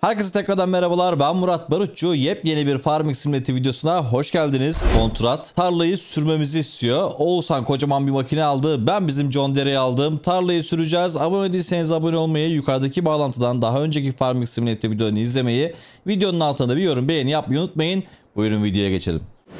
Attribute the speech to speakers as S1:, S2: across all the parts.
S1: Herkese tekrardan merhabalar, ben Murat Barutçu. Yepyeni bir Farming Simulator videosuna hoş geldiniz. Kontrat tarlayı sürmemizi istiyor. Oğuzhan kocaman bir makine aldı. Ben bizim John Deere'yi aldım. Tarlayı süreceğiz. Abone değilseniz abone olmayı, yukarıdaki bağlantıdan daha önceki Farming Simulator videolarını izlemeyi, videonun altında bir yorum beğeni yapmayı unutmayın. Buyurun videoya geçelim.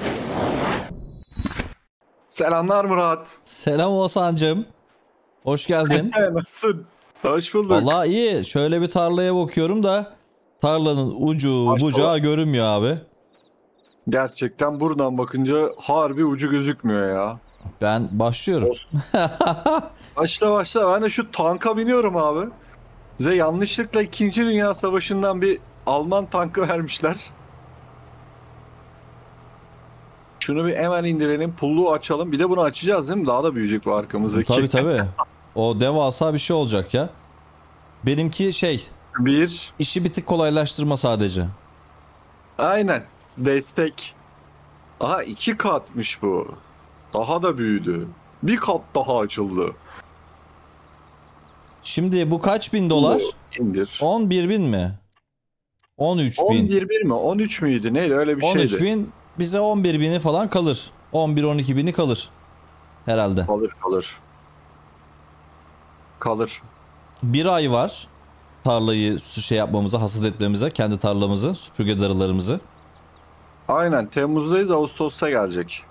S2: Selamlar Murat.
S1: Selam Oğuzhan'cığım. Hoş geldin.
S2: Nasılsın? Hoş bulduk.
S1: Vallahi iyi. Şöyle bir tarlaya bakıyorum da tarlanın ucu bucağı görünmüyor abi.
S2: Gerçekten buradan bakınca harbi ucu gözükmüyor ya.
S1: Ben başlıyorum.
S2: Başla. Ben de şu tanka biniyorum abi. Bize yanlışlıkla 2. Dünya Savaşı'ndan bir Alman tankı vermişler. Şunu bir hemen indirelim. Pulluğu açalım. Bir de bunu açacağız değil mi? Daha da büyüyecek bu arkamızdaki.
S1: Tabii. O devasa bir şey olacak ya. Benimki işi bir tık kolaylaştırma sadece.
S2: Aynen. Destek. Aha 2 katmış bu. Daha da büyüdü. Bir kat daha açıldı.
S1: Şimdi bu kaç bin dolar?
S2: İndir.
S1: 11 bin mi? 13 bin.
S2: 11 bir mi? 13 müydü? Neydi? Öyle bir
S1: 13
S2: şeydi.
S1: bin bize 11 bini falan kalır. 11-12 bini kalır. Herhalde.
S2: Kalır.
S1: Bir ay var tarlayı yapmamıza, hasat etmemize, kendi tarlamızı, süpürge darılarımızı.
S2: Aynen. Temmuz'dayız. Ağustos'ta gelecek.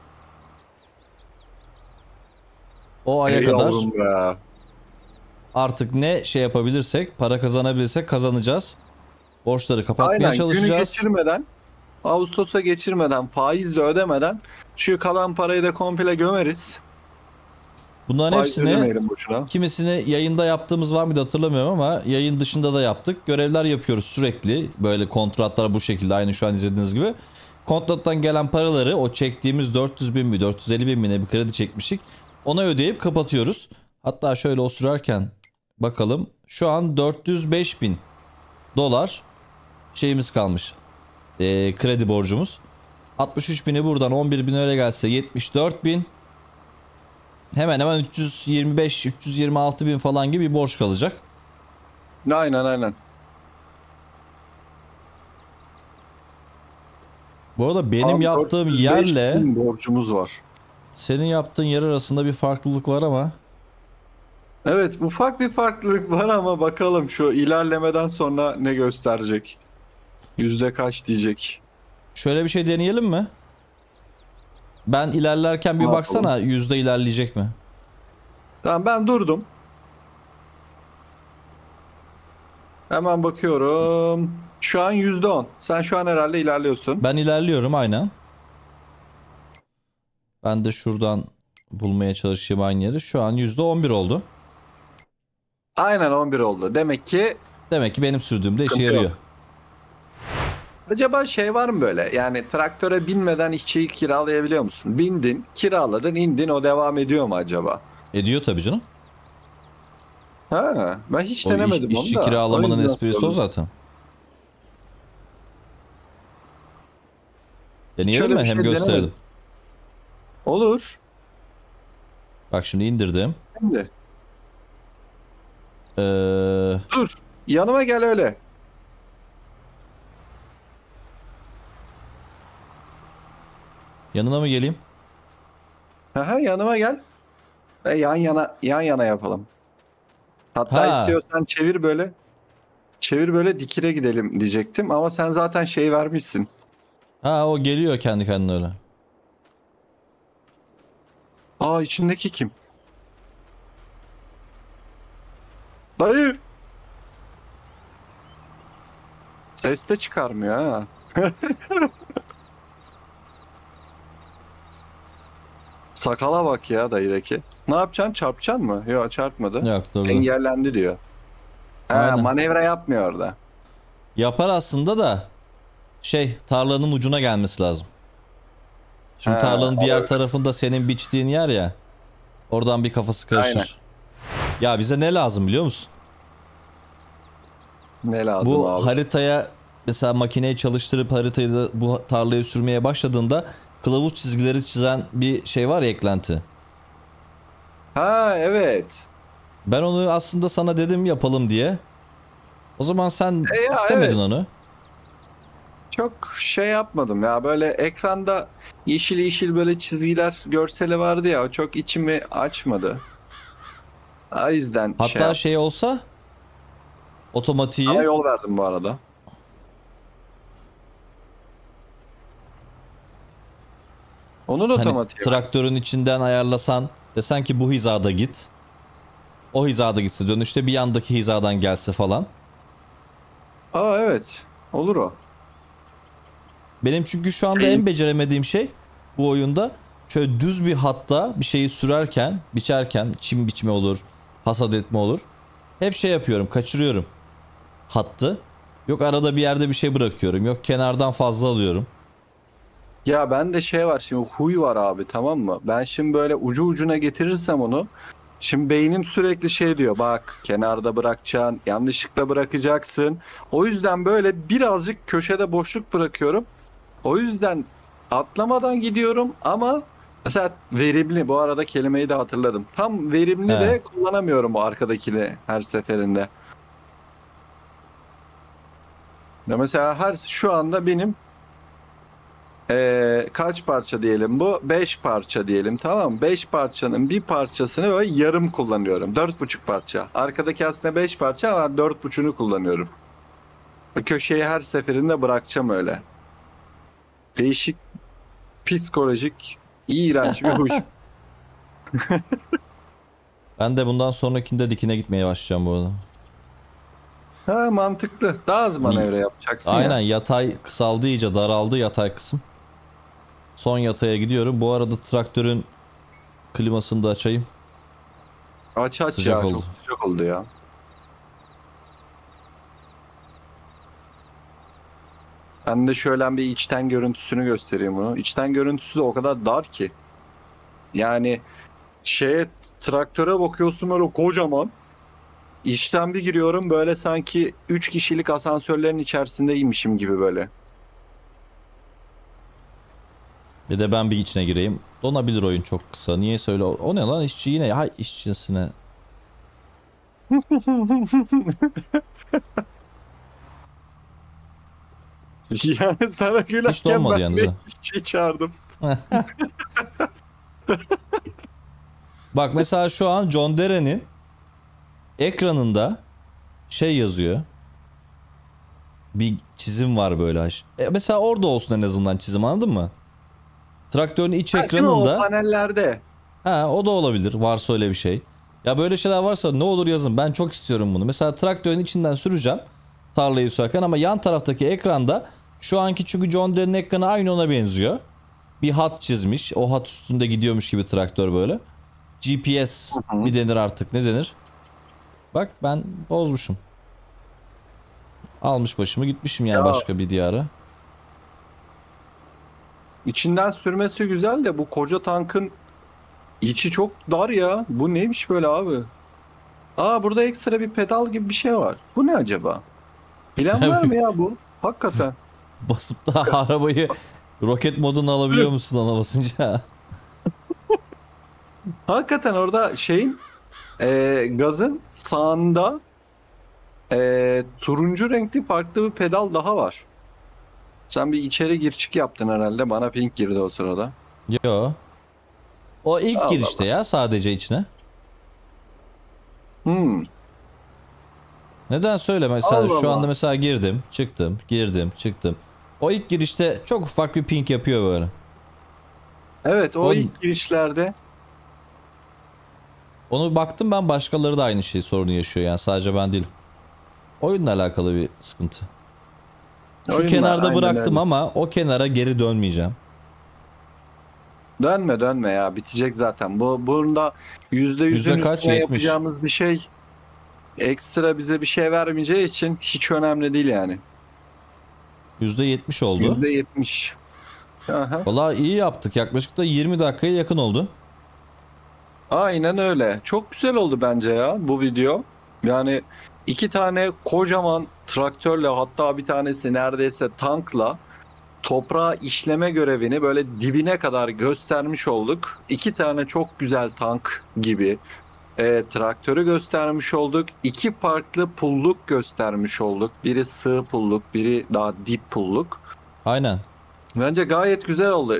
S1: O aya
S2: Ey
S1: kadar
S2: yavrum be.
S1: artık ne yapabilirsek, para kazanabilirsek kazanacağız. Borçları kapatmaya
S2: Aynen. Günü
S1: çalışacağız.
S2: geçirmeden, Ağustos'a geçirmeden, faizle ödemeden şu kalan parayı da komple gömeriz.
S1: Bunların
S2: Faiz
S1: hepsini,
S2: ödemeyelim boşuna.
S1: kimisini yayında yaptığımız var mıydı hatırlamıyorum ama yayın dışında da yaptık. Görevler yapıyoruz sürekli. Böyle kontratlar bu şekilde, aynı şu an izlediğiniz gibi. Kontrattan gelen paraları, o çektiğimiz 400 bin mi 450 bin mi ne bir kredi çekmiştik, ona ödeyip kapatıyoruz. Hatta şöyle o sürerken bakalım. Şu an 405 bin dolar şeyimiz kalmış. Kredi borcumuz. 63 bini buradan, 11 bin öyle gelse 74 bin. Hemen hemen 325-326 bin falan gibi bir borç kalacak.
S2: Aynen.
S1: Bu arada benim
S2: Tam
S1: yaptığım
S2: 405
S1: yerle
S2: bin borcumuz var.
S1: senin yaptığın yer arasında bir farklılık var ama.
S2: Evet, ufak bir farklılık var ama bakalım şu ilerlemeden sonra ne gösterecek? Yüzde kaç diyecek?
S1: Şöyle bir şey deneyelim mi? Ben ilerlerken bir
S2: Ne
S1: baksana,
S2: yapalım?
S1: yüzde ilerleyecek mi?
S2: Tamam, ben durdum. Hemen bakıyorum. Şu an %10. Sen şu an herhalde ilerliyorsun.
S1: Ben ilerliyorum aynen. Ben de şuradan bulmaya çalışayım aynı yeri. Şu an %11 oldu.
S2: Aynen 11 oldu.
S1: Demek ki benim sürdüğümde işe
S2: Sıkıntı
S1: yarıyor.
S2: yok. Acaba şey var mı böyle? Yani traktöre binmeden işçiyi kiralayabiliyor musun? Bindin, kiraladın, indin, o devam ediyor mu acaba?
S1: Ediyor tabii canım.
S2: Ha, ben hiç
S1: O
S2: denemedim onu
S1: işçi
S2: da. O
S1: kiralamanın
S2: yüzden
S1: esprisi o
S2: sordum.
S1: zaten.
S2: Hiç
S1: Deneyelim
S2: öyle
S1: mi?
S2: bir
S1: Hem
S2: şey
S1: gösterelim.
S2: denemedim. Olur.
S1: Bak şimdi indirdim.
S2: Şimdi.
S1: Ee,
S2: Dur. Yanıma gel öyle.
S1: yanına mı geleyim?
S2: Aha, yanıma gel. Yan yana yapalım. Hatta
S1: Ha,
S2: istiyorsan çevir böyle. Çevir böyle, dikine gidelim diyecektim ama sen zaten şey vermişsin.
S1: o geliyor kendi kendine öyle.
S2: Aa, içindeki kim? Dayı. Ses de çıkarmıyor ha. Sakala bak ya dayıdaki. Ne yapacaksın? Çarpacaksın mı? Yok, çarpmadı.
S1: Yok, dur.
S2: Engellendi diyor. Ha,
S1: Aynen.
S2: manevra yapmıyor orada.
S1: Yapar aslında da tarlanın ucuna gelmesi lazım. Şimdi
S2: Ha,
S1: tarlanın diğer
S2: olabilir.
S1: tarafında senin biçtiğin yer ya. Oradan bir kafası karışır.
S2: Aynen.
S1: Ya bize ne lazım biliyor musun?
S2: Ne lazım
S1: Bu
S2: abi?
S1: haritaya mesela makineyi çalıştırıp haritayı da bu tarlayı sürmeye başladığında kılavuz çizgileri çizen bir şey var ya, eklenti.
S2: Ha, evet.
S1: Ben onu aslında sana dedim yapalım diye. O zaman sen
S2: Ya
S1: istemedin
S2: evet.
S1: onu.
S2: Çok şey yapmadım ya, böyle ekranda yeşil yeşil böyle çizgiler görseli vardı ya, o çok içimi açmadı. O yüzden şey
S1: Hatta
S2: yaptım.
S1: şey olsa
S2: Sana
S1: otomatiği
S2: yol verdim bu arada. Onun
S1: hani
S2: otomatiği var.
S1: traktörün içinden ayarlasan, desen ki bu hizada git. O hizada gitse, dönüşte bir yandaki hizadan gelse falan.
S2: Aa evet. Olur o.
S1: Benim çünkü şu anda
S2: Şey,
S1: en beceremediğim şey bu oyunda, şöyle düz bir hatta bir şeyi sürerken, biçerken, çim biçme olur, hasat etme olur. Hep şey yapıyorum, kaçırıyorum hattı. Yok arada bir yerde bir şey bırakıyorum. Yok kenardan fazla alıyorum.
S2: ya ben de şey var şimdi, huy var abi, tamam mı? Ben şimdi böyle ucu ucuna getirirsem onu, şimdi beynim sürekli şey diyor, bak kenarda bırakacaksın, yanlışlıkla bırakacaksın. O yüzden böyle birazcık köşede boşluk bırakıyorum. O yüzden atlamadan gidiyorum ama mesela verimli, bu arada kelimeyi de hatırladım. Tam verimli
S1: He.
S2: de kullanamıyorum o arkadakini her seferinde. Ya mesela şu anda benim kaç parça diyelim bu? 5 parça diyelim, tamam mı? 5 parçanın bir parçasını böyle yarım kullanıyorum. 4,5 parça. Arkadaki aslında 5 parça ama 4,5'unu kullanıyorum. O köşeyi her seferinde bırakacağım öyle. Değişik, psikolojik, iğrenç bir huy.
S1: Ben de bundan sonrakinde dikine gitmeye başlayacağım bu arada.
S2: Ha, mantıklı. Daha az manevra yapacaksın
S1: Aynen,
S2: ya.
S1: yatay kısaldı, iyice daraldı yatay kısım. Son yataya gidiyorum. Bu arada traktörün klimasını da açayım.
S2: Aç aç
S1: Sıcak
S2: ya,
S1: oldu.
S2: çok sıcak oldu ya. Ben de şöyle bir içten görüntüsünü göstereyim bunu. İçten görüntüsü de o kadar dar ki. Yani şeye, traktöre bakıyorsun böyle kocaman. İçten bir giriyorum böyle, sanki 3 kişilik asansörlerin içerisindeymişim gibi böyle.
S1: Bir de ben bir içine gireyim. Donabilir oyun çok kısa. Niye söyle? O ne lan, işçi yine. Hay işçisine.
S2: Yani sana
S1: Hiç
S2: gülerken
S1: donmadı
S2: ben
S1: yalnız
S2: de
S1: ha.
S2: işçi çağırdım.
S1: Bak mesela şu an John Deere'nin ekranında şey yazıyor. Bir çizim var böyle. Mesela orada olsun en azından çizim, anladın mı? Traktörün iç
S2: Ha, değil mi o
S1: ekranında.
S2: panellerde?
S1: Ha, o da olabilir varsa öyle bir şey. Ya böyle şeyler varsa ne olur yazın. Ben çok istiyorum bunu. Mesela traktörün içinden süreceğim tarlayı sürerken, ama yan taraftaki ekranda şu anki, çünkü John Deere'nin ekranı aynı ona benziyor. Bir hat çizmiş. O hat üstünde gidiyormuş gibi traktör böyle. GPS
S2: Hı hı.
S1: mi denir artık, ne denir? Bak ben bozmuşum. Almış başımı gitmişim yani
S2: Ya
S1: başka bir diyara.
S2: içinden sürmesi güzel de bu koca tankın içi çok dar ya. Bu neymiş böyle abi? Aa, burada ekstra bir pedal gibi bir şey var. Bu ne acaba? Bilen var mı ya bu? Hakikaten.
S1: Basıp da arabayı roket moduna alabiliyor musun ona basınca?
S2: Hakikaten orada şeyin, gazın sağında turuncu renkli farklı bir pedal daha var. Sen bir içeri gir çık yaptın herhalde. Bana pink girdi o sırada.
S1: Yo. O ilk
S2: Allah
S1: girişte
S2: Allah.
S1: ya, sadece içine.
S2: Hmm.
S1: Neden söyle, mesela
S2: Allah
S1: şu anda
S2: Allah.
S1: mesela girdim, çıktım, girdim, çıktım. O ilk girişte çok ufak bir ping yapıyor böyle.
S2: Evet, o
S1: O,
S2: ilk girişlerde.
S1: onu baktım ben, başkaları da aynı şey sorunu yaşıyor yani, sadece ben değilim. Oyunla alakalı bir sıkıntı. Şu
S2: Oyunla
S1: kenarda
S2: aynen
S1: bıraktım
S2: öyle.
S1: ama o kenara geri dönmeyeceğim.
S2: Dönme dönme ya, bitecek zaten. Bunda %100'ün
S1: Yüzde kaç?
S2: üstüne
S1: 70.
S2: yapacağımız bir şey, ekstra bize bir şey vermeyeceği için hiç önemli değil yani.
S1: %70 oldu.
S2: %70. Aha.
S1: Vallahi iyi yaptık. Yaklaşık da 20 dakikaya yakın oldu.
S2: Aynen öyle. Çok güzel oldu bence ya bu video. Yani iki tane kocaman traktörle, hatta bir tanesi neredeyse tankla toprağı işleme görevini böyle dibine kadar göstermiş olduk. İki tane çok güzel tank gibi. Traktörü göstermiş olduk. 2 farklı pulluk göstermiş olduk. Biri sığ pulluk, biri daha dip pulluk.
S1: Aynen.
S2: Bence gayet güzel oldu.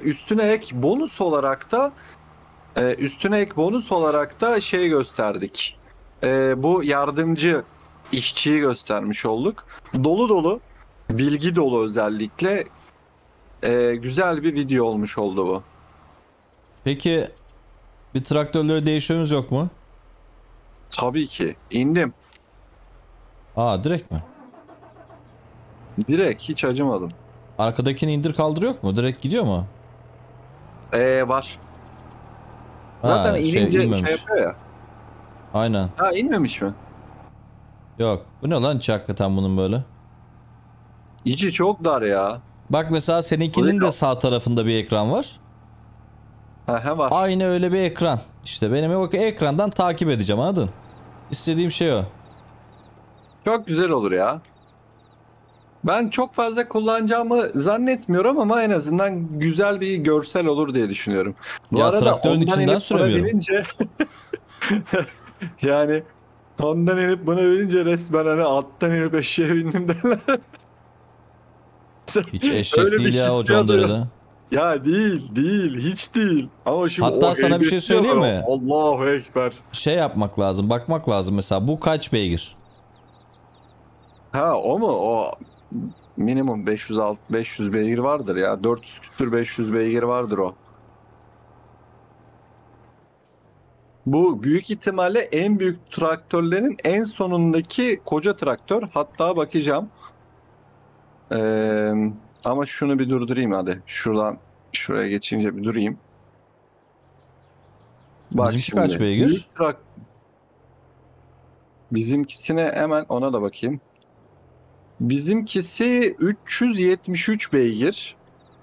S2: Üstüne ek bonus olarak da şey gösterdik. Bu yardımcı işçiyi göstermiş olduk. Dolu dolu, bilgi dolu özellikle güzel bir video olmuş oldu bu.
S1: Peki bir traktörleri değişmemiz yok mu?
S2: Tabii ki. İndim.
S1: Aa, direkt mi?
S2: Direkt hiç acımadım.
S1: Arkadakini indir kaldır yok mu? Direkt gidiyor mu?
S2: Var.
S1: Ha,
S2: Zaten inince
S1: inmemiş.
S2: şey yapıyor ya.
S1: Aynen.
S2: Ha, inmemiş mi?
S1: Yok. Bu ne lan içi hakikaten bunun böyle?
S2: İçi çok dar ya.
S1: Bak mesela seninkinin de sağ tarafında bir ekran var.
S2: Ha, var.
S1: Aynı öyle bir ekran. İşte benim o ekrandan takip edeceğim, anladın? İstediğim şey o.
S2: Çok güzel olur ya. Ben çok fazla kullanacağımı zannetmiyorum ama en azından güzel bir görsel olur diye düşünüyorum. Bu
S1: Ya
S2: arada
S1: traktörün
S2: ondan
S1: içinden
S2: inip buna
S1: süremiyorum.
S2: binince yani ondan inip buna binince resmen hani attan inip eşeğe bindim derler.
S1: Hiç eşek
S2: Öyle bir
S1: değil ya o
S2: hissiyat
S1: John Deere'de.
S2: Ya değil hiç değil. Ama şimdi
S1: Hatta
S2: o
S1: sana bir şey
S2: heybetli
S1: söyleyeyim
S2: var,
S1: mi?
S2: Allahu Ekber.
S1: Şey yapmak lazım, bakmak lazım mesela bu kaç beygir?
S2: Ha, o mu? O minimum 500 beygir vardır ya. 400 küsür 500 beygir vardır o. Bu büyük ihtimalle en büyük traktörlerin en sonundaki koca traktör. Hatta bakacağım. Ee, ama şunu bir durdurayım hadi. Şuradan şuraya geçince bir durayım. Bak
S1: Bizimki
S2: şimdi.
S1: kaç beygir?
S2: Bizimkisine hemen ona da bakayım. Bizimkisi 373 beygir.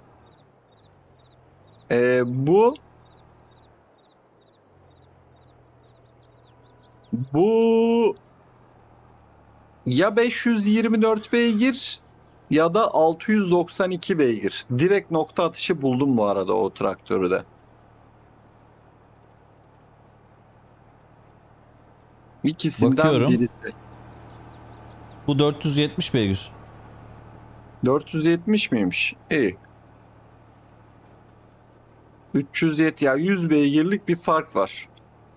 S2: Bu ya 524 beygir ya da 692 beygir. Direkt nokta atışı buldum bu arada o traktörü de. İkisinden
S1: Bakıyorum.
S2: birisi.
S1: Bu 470 beygir.
S2: 470 miymiş? İyi. 370 ya 100 beygirlik bir fark var.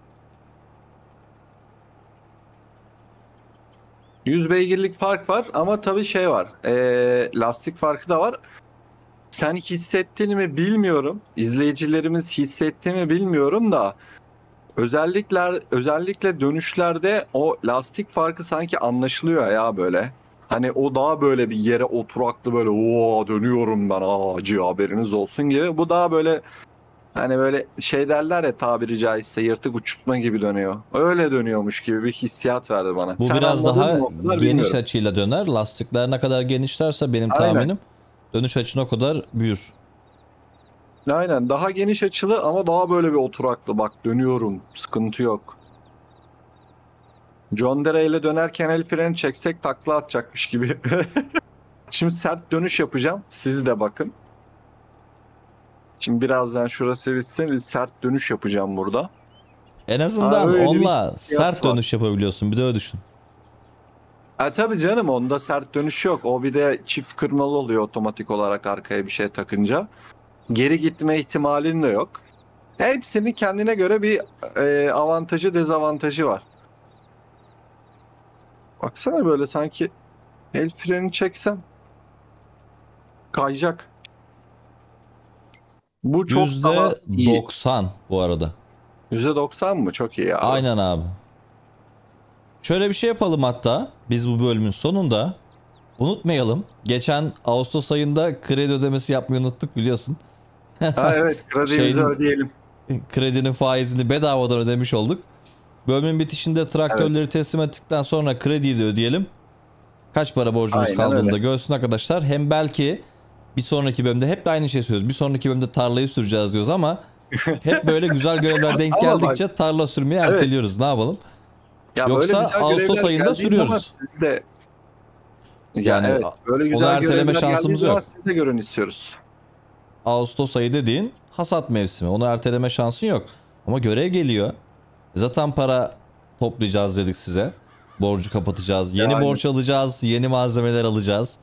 S2: 100 beygirlik fark var ama tabii şey var. Lastik farkı da var. Sen hissettin mi bilmiyorum. İzleyicilerimiz hissetti mi bilmiyorum da özellikle dönüşlerde o lastik farkı sanki anlaşılıyor ya böyle. Hani o daha böyle bir yere oturaklı böyle o dönüyorum ben acı haberiniz olsun gibi. Bu daha böyle hani böyle şey derler ya tabiri caizse yırtık uçurtma gibi dönüyor. Öyle dönüyormuş gibi bir hissiyat verdi bana.
S1: Bu
S2: Sen
S1: biraz
S2: anladın
S1: daha
S2: mı o kadar
S1: geniş
S2: bilmiyorum.
S1: açıyla döner. Lastikler ne kadar genişlerse benim
S2: Aynen.
S1: tahminim dönüş açın o kadar büyür.
S2: Aynen daha geniş açılı ama daha böyle bir oturaklı bak dönüyorum sıkıntı yok. John Deere ile dönerken el freni çeksek takla atacakmış gibi. Şimdi sert dönüş yapacağım. Siz de bakın. Şimdi birazdan şurası bitsin. Bir sert dönüş yapacağım burada.
S1: En azından
S2: öyle bir
S1: onunla
S2: hissiyat
S1: sert
S2: var.
S1: dönüş yapabiliyorsun. Bir de öyle düşün.
S2: Tabii canım onda sert dönüş yok. O bir de çift kırmalı oluyor otomatik olarak arkaya bir şey takınca. Geri gitme ihtimalin de yok. Hepsinin kendine göre bir avantajı dezavantajı var. Baksana böyle sanki el freni çeksem kayacak. Bu çok daha iyi.
S1: %90 bu arada.
S2: %90 mı? Çok iyi abi.
S1: Aynen abi. Şöyle bir şey yapalım hatta. Biz bu bölümün sonunda unutmayalım. Geçen Ağustos ayında kredi ödemesi yapmayı unuttuk biliyorsun.
S2: Ha, evet kredimizi ödeyelim.
S1: Kredinin faizini bedavadan ödemiş olduk. Bölümün bitişinde traktörleri teslim ettikten sonra krediyi de ödeyelim. Kaç para borcumuz
S2: Aynen
S1: kaldığını
S2: öyle.
S1: da görsün arkadaşlar. Hem belki bir sonraki bölümde hep de aynı şey söylüyoruz. Bir sonraki bölümde tarlayı süreceğiz diyoruz ama hep böyle güzel görevler denk
S2: Ama bak,
S1: geldikçe tarla sürmeyi
S2: evet.
S1: erteliyoruz. Ne yapalım?
S2: Ya
S1: Yoksa
S2: böyle güzel
S1: Ağustos
S2: görevler
S1: ayında
S2: geldiği
S1: sürüyoruz.
S2: zaman siz de
S1: Yani
S2: evet böyle
S1: onu
S2: güzel
S1: erteleme
S2: görevler geldiği
S1: şansımız
S2: zaman
S1: yok.
S2: siz de görün istiyoruz.
S1: Ağustos ayı dediğin hasat mevsimi. Onu erteleme şansın yok. Ama görev geliyor. Zaten para toplayacağız dedik size. Borcu kapatacağız. Yeni
S2: Yani.
S1: borç alacağız. Yeni malzemeler alacağız.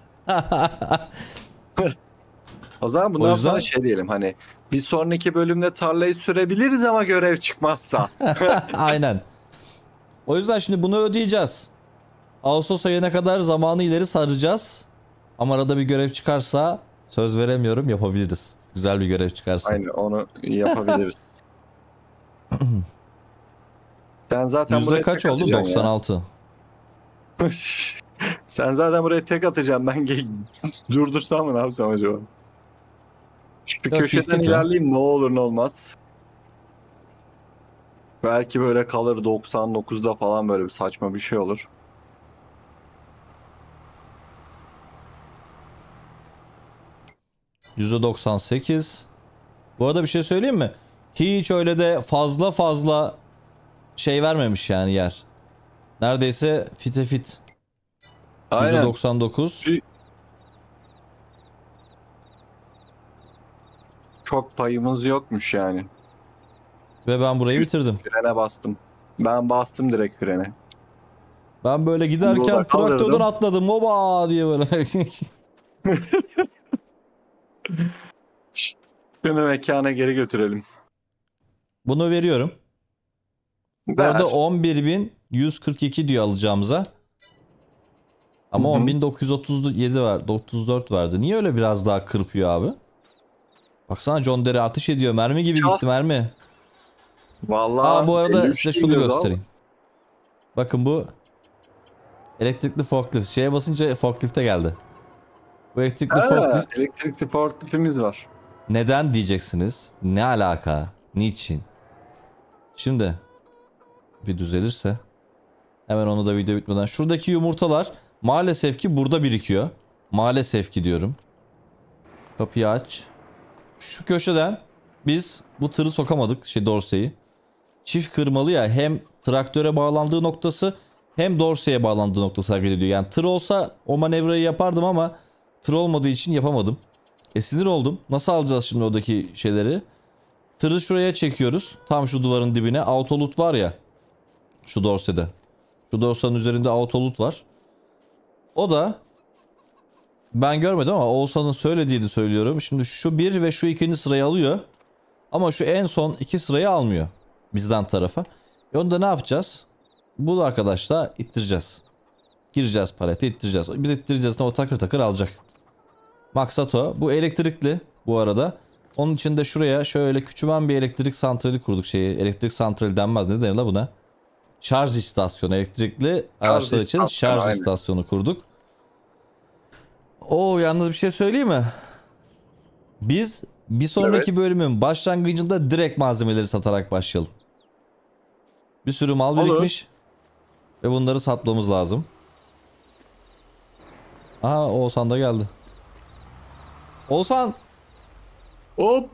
S2: O zaman
S1: O
S2: bundan
S1: yüzden-
S2: sonra şey diyelim, hani bir sonraki bölümde tarlayı sürebiliriz ama görev çıkmazsa.
S1: Aynen. O yüzden şimdi bunu ödeyeceğiz. Ağustos ayına kadar zamanı ileri saracağız. Ama arada bir görev çıkarsa söz veremiyorum, yapabiliriz. Güzel bir görev çıkarsa.
S2: Aynen, onu yapabiliriz. Sen zaten
S1: Yüzde
S2: buraya
S1: kaç
S2: tek
S1: oldu?
S2: atacaksın ya.
S1: 96.
S2: Sen zaten buraya tek atacağım. Ben durdursam mı, ne yapsam acaba? Şu
S1: Yok,
S2: köşeden
S1: git ya.
S2: ilerleyeyim, ne olur ne olmaz. Belki böyle kalır 99'da falan, böyle bir saçma bir şey olur.
S1: %98. Bu arada bir şey söyleyeyim mi? Hiç öyle de fazla şey vermemiş yani yer. Neredeyse fite fit.
S2: Aynen.
S1: %99.
S2: Çok payımız yokmuş yani.
S1: Ve ben burayı bitirdim.
S2: Frene bastım. Ben bastım direkt frene.
S1: Ben böyle giderken
S2: Burada
S1: traktörden
S2: kaldırdım.
S1: atladım. Oba diye böyle.
S2: Şunu mekana geri götürelim.
S1: Bunu veriyorum. Bu
S2: Ver.
S1: arada 11.142 diyor alacağımıza. Ama
S2: Hı hı.
S1: 10.937 var. 34 verdi. Niye öyle biraz daha kırpıyor abi? Baksana John Deere ateş ediyor. Mermi gibi
S2: Çal.
S1: gitti mermi.
S2: Vallahi
S1: Bu arada
S2: elim
S1: size
S2: şey
S1: şunu
S2: gidiyordu
S1: göstereyim. Bakın bu elektrikli forklift. Şeye basınca forklifte geldi. Bu elektrikli
S2: ama. Ha,
S1: forklift
S2: elektrikli forkliftimiz var.
S1: neden diyeceksiniz? Ne alaka? Niçin? Şimdi bir düzelirse hemen onu da video bitmeden. Şuradaki yumurtalar maalesef ki burada birikiyor. Maalesef ki diyorum. Kapıyı aç. Şu köşeden biz bu tırı sokamadık. Dorseyi. Çift kırmalı ya, hem traktöre bağlandığı noktası hem Dorsey'e bağlandığı noktası hareket ediyor. Yani tır olsa o manevrayı yapardım ama tır olmadığı için yapamadım. Sinir oldum. Nasıl alacağız şimdi oradaki şeyleri? Tırı şuraya çekiyoruz. Tam şu duvarın dibine. Autolut var ya. Şu Dorsey'de. Şu dorsanın üzerinde autolut var. O da ben görmedim ama Oğuzhan'ın söylediğini söylüyorum. Şimdi şu bir ve şu ikinci sırayı alıyor. Ama şu en son iki sırayı almıyor. Bizden tarafa. Onu da ne yapacağız? Bu arkadaşla ittireceğiz. Gireceğiz palete, ittireceğiz. Biz ittireceğiz, o takır takır alacak. Maksat o. Bu elektrikli bu arada. Onun için de şuraya şöyle küçümen bir elektrik santrali kurduk. Elektrik santrali denmez, ne denir la buna? Şarj istasyonu, elektrikli araçlar için
S2: istasyonu,
S1: şarj
S2: aynen.
S1: istasyonu kurduk. Yalnız bir şey söyleyeyim mi? Biz bir sonraki bölümün başlangıcında direkt malzemeleri satarak başlayalım. Bir sürü mal
S2: Olur.
S1: birikmiş. Ve bunları satmamız lazım. Aha, Oğuzhan da geldi. Oğuzhan
S2: Hop,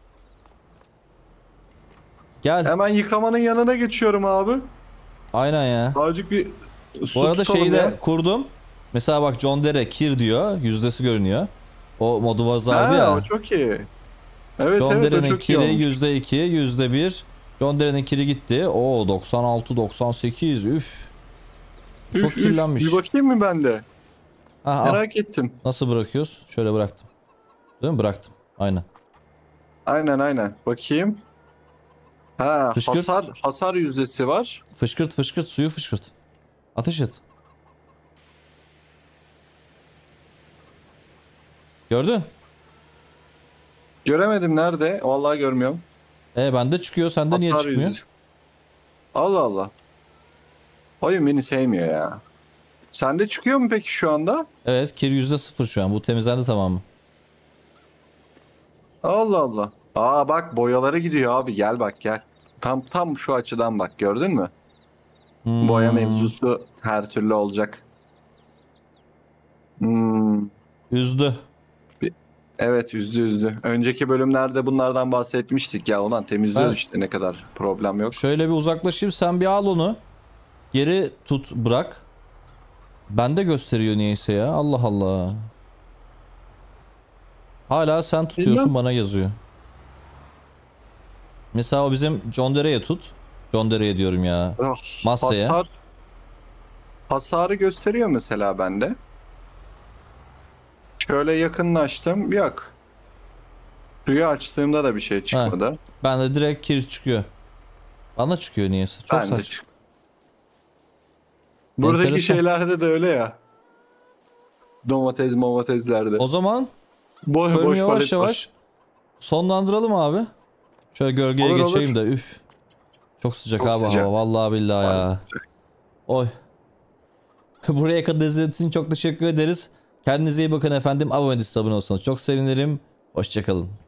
S1: gel.
S2: hemen yıkamanın yanına geçiyorum abi.
S1: Aynen ya.
S2: Azıcık bir su
S1: Bu arada
S2: tutalım
S1: şeyi de
S2: ya.
S1: kurdum. Mesela bak, John Deere kir diyor. Yüzdesi görünüyor. O modu vardı
S2: Ha,
S1: ya.
S2: o çok iyi. Evet
S1: John
S2: evet, o
S1: Deere'nin
S2: çok iyi
S1: kiri
S2: olmuş.
S1: %2, %1. John Deere'nin kiri gitti. 96, 98. Üf. Bu çok
S2: Üf, üf,
S1: kirlenmiş.
S2: bir bakayım mı ben de?
S1: Ha, al.
S2: Merak ettim.
S1: Nasıl bırakıyoruz? Şöyle bıraktım. Değil mi? Bıraktım. Aynen.
S2: Aynen. Bakayım. Ha,
S1: Fışkırt.
S2: hasar yüzdesi var.
S1: Fışkırt fışkırt, suyu fışkırt. Ateş et. Gördün?
S2: Göremedim, nerede? Vallahi görmüyorum.
S1: Bende çıkıyor, sende niye
S2: Hasar
S1: çıkmıyor?
S2: yüzdesi. Allah Allah. Oyun beni sevmiyor ya. Sende çıkıyor mu peki şu anda?
S1: Evet, kir %0 şu an. Bu temizlendi tamamı.
S2: Allah Allah. Aa bak, boyaları gidiyor abi. Gel bak, gel. Tam şu açıdan bak, gördün mü? Boya mevzusu her türlü olacak.
S1: Üzdü.
S2: Evet, üzdü. Önceki bölümlerde bunlardan bahsetmiştik ya. Ulan temizliyoruz
S1: Ben-
S2: işte, ne kadar problem yok.
S1: Şöyle bir uzaklaşayım, sen bir al onu. Geri tut, bırak. Bende gösteriyor niyeyse ya. Allah Allah. Hala sen tutuyorsun,
S2: Bilmem.
S1: bana yazıyor. Mesela o bizim John Deere'ye tut. John Deere'ye diyorum ya.
S2: Ah,
S1: Masaya.
S2: Hasarı gösteriyor mesela bende. Şöyle yakınlaştım. Yok. Suyu açtığımda da bir şey çıkmadı.
S1: Ben de direkt kir çıkıyor. Bana çıkıyor niyeyse. Çok
S2: Ben de
S1: saçma.
S2: Buradaki
S1: Enteresan.
S2: şeylerde de öyle ya. Domateslerde.
S1: O zaman
S2: Boş
S1: bölümü
S2: boş
S1: yavaş
S2: palet var.
S1: yavaş sonlandıralım abi. Şöyle gölgeye
S2: Olur,
S1: geçeyim
S2: olur.
S1: de üf. Çok sıcak
S2: Çok
S1: abi
S2: sıcak.
S1: hava. Vallahi billahi ya. Oy. Buraya kadar izlediğiniz için çok teşekkür ederiz. Kendinize iyi bakın efendim. Abone değilseniz abone olsanız çok sevinirim. Hoşçakalın.